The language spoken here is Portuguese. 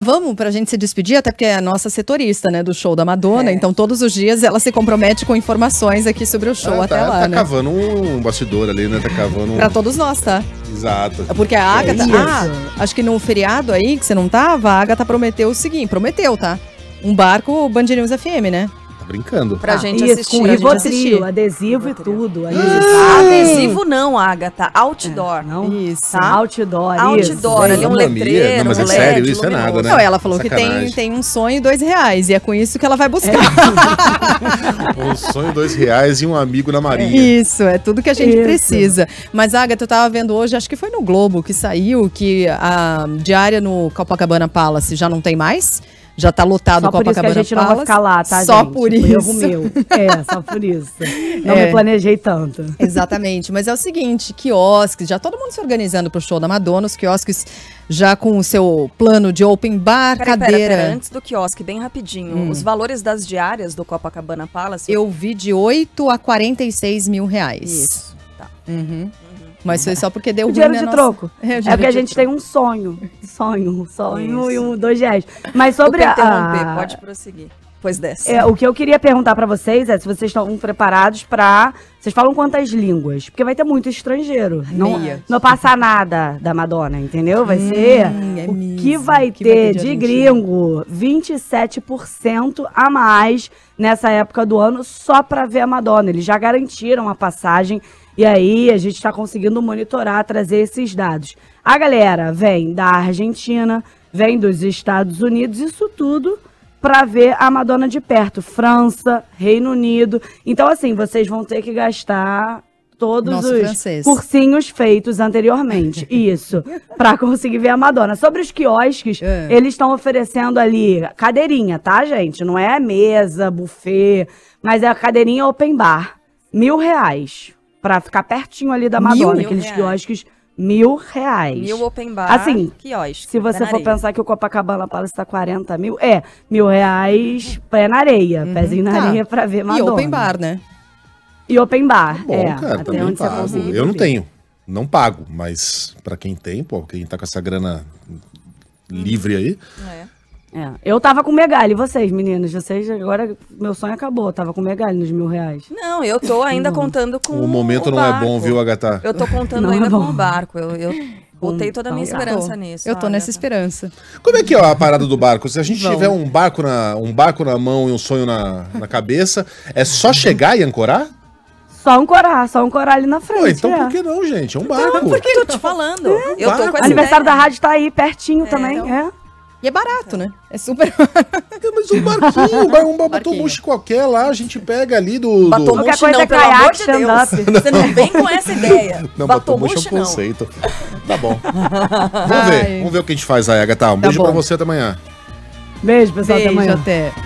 Vamos pra gente se despedir, até porque é a nossa setorista, né, do show da Madonna. Então todos os dias ela se compromete com informações aqui sobre o show até lá, tá né? cavando um bastidor ali, né? Tá cavando Pra todos nós, tá? Exato. Porque a Agatha... acho que no feriado aí, que você não tava, a Agatha prometeu o seguinte, tá? Um barco Band News FM, né? Tá brincando. Pra gente assistir. Com Rivotril, adesivo e tudo. Adesivo não, Agatha. Outdoor. Não? Isso. Tá? Outdoor, Outdoor, ali um letreiro, não, mas é sério, isso é nada, né? Não, ela falou Sacanagem. que tem um sonho R$2, e é com isso que ela vai buscar. Um sonho R$2 e um amigo na Marinha. Isso, é tudo que a gente precisa. Mas, Agatha, eu tava vendo hoje, acho que foi no Globo que saiu, que a diária no Copacabana Palace já não tem mais. Já tá lotado o Copacabana Palace. Só por isso que a gente não vai ficar lá, tá, Só gente? por Foi isso. erro meu. Só por isso. Não me planejei tanto. Exatamente, mas é o seguinte, quiosques, já todo mundo se organizando pro show da Madonna, os quiosques já com o seu plano de open bar, cadeira. Pera, antes do quiosque, bem rapidinho, os valores das diárias do Copacabana Palace... Eu vi de 8 a 46 mil reais. Isso, tá. Mas foi só porque deu O ruim dinheiro na de nossa... troco. É porque a gente tem um sonho. Sonho e R$2. Mas sobre interromper, pode prosseguir. Pois dessa. O que eu queria perguntar pra vocês é se vocês estão preparados pra... Vocês falam quantas línguas? Porque vai ter muito estrangeiro. Não passa nada da Madonna, entendeu? Vai ser o que vai ter de gringo 27% a mais nessa época do ano só pra ver a Madonna. Eles já garantiram a passagem. E aí, a gente está conseguindo monitorar, trazer esses dados. A galera vem da Argentina, vem dos Estados Unidos, isso tudo para ver a Madonna de perto. França, Reino Unido. Então, assim, vocês vão ter que gastar todos os cursinhos feitos anteriormente. Isso, para conseguir ver a Madonna. Sobre os quiosques, eles estão oferecendo ali cadeirinha, tá, gente? Não é mesa, buffet, mas é a cadeirinha open bar. R$1.000. Pra ficar pertinho ali da Madonna, aqueles quiosques, R$1.000. 1.000 open bar, assim, quiosque. Se você for pensar que o Copacabana Palace tá 40 mil, R$1.000 pé na areia, pezinho na areia pra ver Madonna. E open bar, né? E open bar, Bom, cara, até onde você conseguir. Eu não tenho, não pago, mas pra quem tem, quem tá com essa grana livre aí... Eu tava com Megali, e vocês, meninos? Vocês, agora, meu sonho acabou. Eu tava com Megali nos R$1.000. Não, eu tô ainda contando com o momento não é bom, viu, Agatha? Eu tô contando ainda com o barco. Eu botei toda a minha esperança nisso. Eu tô nessa esperança. Como é que é a parada do barco? Se a gente tiver um barco na mão e um sonho na cabeça, é só chegar e ancorar? Só ancorar ali na frente. Pô, então por que não, gente? É um barco. Não, porque eu tô te falando. Eu tô com essa aniversário da rádio tá aí, pertinho também, E é barato, né? É super mas um barquinho, um batomushi qualquer lá, a gente pega ali do... Batomushi coisa não, pelo caiaque, amor de Deus. Você não vem com essa ideia. Não, batomushi é um conceito. Tá bom. Vamos ver o que a gente faz aí, Agatha. Um beijo pra você, até amanhã. Beijo, pessoal, até amanhã. Até.